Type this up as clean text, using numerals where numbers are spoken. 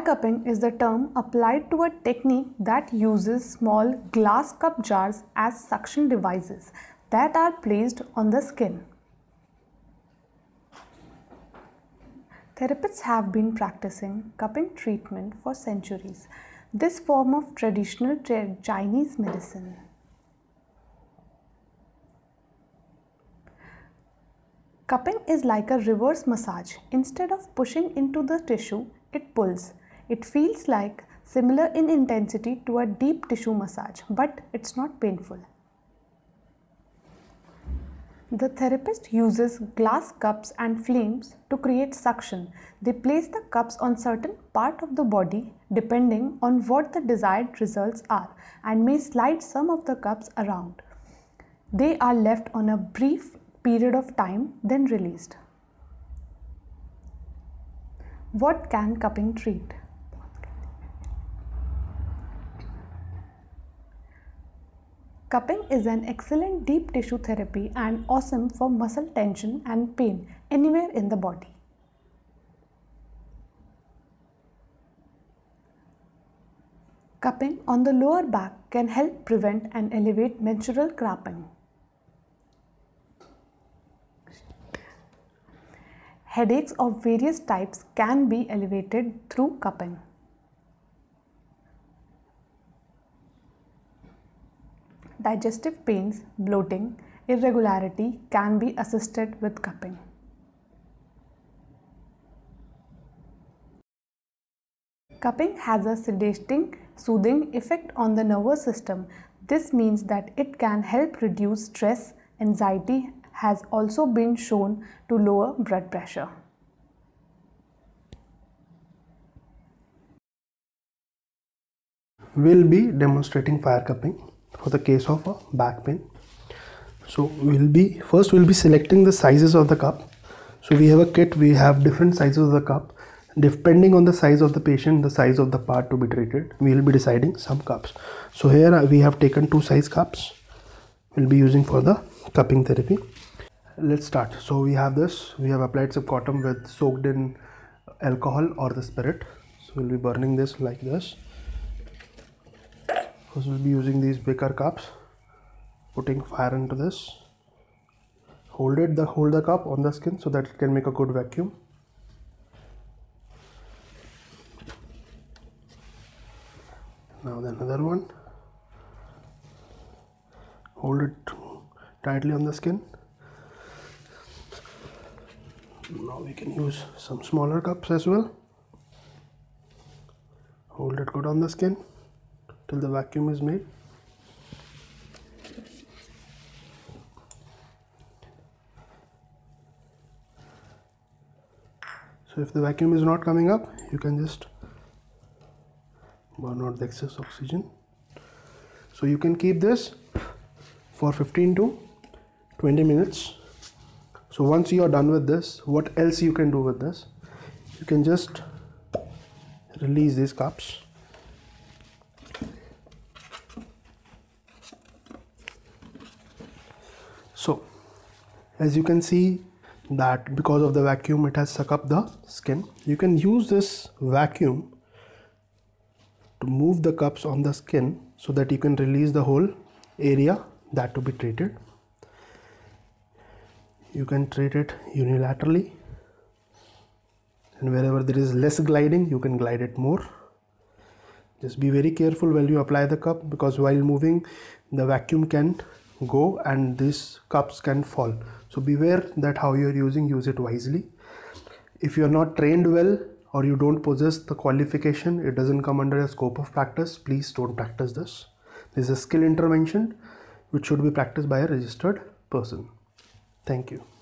cupping is the term applied to a technique that uses small glass cup jars as suction devices that are placed on the skin. Therapists have been practicing cupping treatment for centuries. This form of traditional Chinese medicine. Cupping is like a reverse massage. Instead of pushing into the tissue, it pulls. It feels like similar in intensity to a deep tissue massage, but it's not painful. The therapist uses glass cups and flames to create suction. They place the cups on certain part of the body depending on what the desired results are and may slide some of the cups around. They are left on a brief period of time, then released. What can cupping treat? Cupping is an excellent deep tissue therapy and awesome for muscle tension and pain anywhere in the body. Cupping on the lower back can help prevent and elevate menstrual cramping. Headaches of various types can be alleviated through cupping. Digestive pains, bloating, irregularity can be assisted with cupping. Cupping has a sedating, soothing effect on the nervous system. This means that it can help reduce stress, anxiety, has also been shown to lower blood pressure. We'll be demonstrating fire cupping for the case of a back pain. So we'll be selecting the sizes of the cup. So we have a kit, we have different sizes of the cup. Depending on the size of the patient, the size of the part to be treated, we will be deciding some cups. So here we have taken 2 size cups we'll be using for the cupping therapy. Let's start. So we have this, we have applied some cotton with soaked in alcohol or the spirit. So we'll be burning this like this. First we'll be using these bigger cups, putting fire into this. Hold the cup on the skin so that it can make a good vacuum. Now then another one. Hold it tightly on the skin. Now we can use some smaller cups as well. Hold it good on the skin till the vacuum is made. So if the vacuum is not coming up, you can just burn out the excess oxygen. So you can keep this for 15 to 20 minutes. So once you are done with this, what else you can do with this? You can just release these cups. So as you can see that because of the vacuum it has sucked up the skin. You can use this vacuum to move the cups on the skin so that you can release the whole area that to be treated. You can treat it unilaterally, and wherever there is less gliding you can glide it more. Just be very careful when you apply the cup, because while moving the vacuum can go and these cups can fall. So beware that how you are use it wisely. If you are not trained well or you don't possess the qualification, it doesn't come under a scope of practice, please don't practice this. This is a skill intervention which should be practiced by a registered person. Thank you.